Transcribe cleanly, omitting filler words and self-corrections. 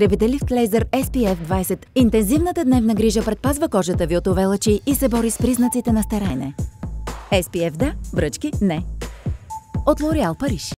Revitalift Laser SPF 20. Интензивната дневна грижа предпазва кожата ви от UV лъчи и се бори с признаците на стареене. SPF да, бръчки не. От L'Oréal Париж.